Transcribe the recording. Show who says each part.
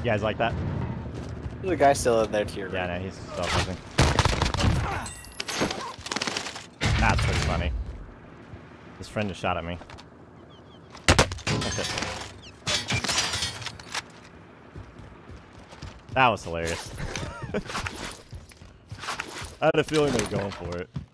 Speaker 1: guys like that?
Speaker 2: There's a guy still in there to your
Speaker 1: Yeah,
Speaker 2: right.
Speaker 1: no, he's self-moving. That's pretty funny. His friend just shot at me. That's it. That was hilarious. I had a feeling they were going for it.